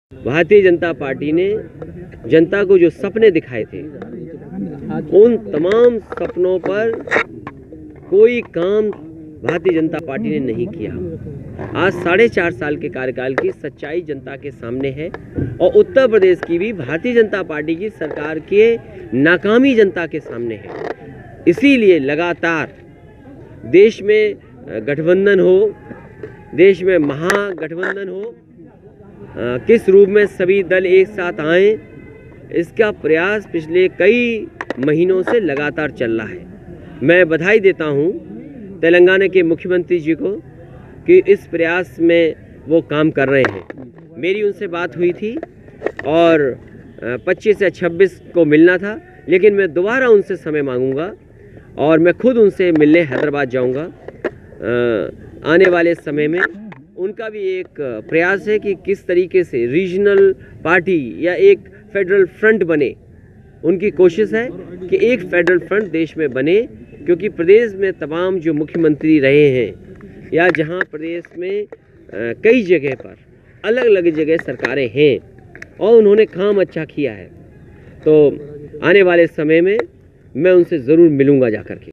Bharatiya Janata party ने जनता को जो सपने दिखाए थे, उन तमाम सपनों पर कोई काम भारतीय जनता पार्टी ने नहीं किया। आज 4.5 साल के कार्यकाल की सच्चाई जनता के सामने है और उत्तर प्रदेश की भी भारतीय जनता पार्टी की सरकार के नाकामी जनता के सामने है। इसीलिए लगातार देश में गठबंधन हो, देश में महागठबंधन हो, किस रूप में सभी दल एक साथ आए, इसका प्रयास पिछले कई महीनों से लगातार चल रहा है। मैं बधाई देता हूं तेलंगाना के मुख्यमंत्री जी को कि इस प्रयास में वो काम कर रहे हैं। मेरी उनसे बात हुई थी और 25 या 26 को मिलना था, लेकिन मैं दोबारा उनसे समय मांगूंगा और मैं खुद उनसे मिलने हैदराबाद जाऊंगा। आने वाले समय में उनका भी एक प्रयास है कि किस तरीके से रीजनल पार्टी या एक फेडरल फ्रंट बने। उनकी कोशिश है कि एक फेडरल फ्रंट देश में बने, क्योंकि प्रदेश में तमाम जो मुख्यमंत्री रहे हैं या जहां प्रदेश में कई जगह पर अलग अलग जगह सरकारें हैं और उन्होंने काम अच्छा किया है, तो आने वाले समय में मैं उनसे ज़रूर मिलूंगा जाकर के।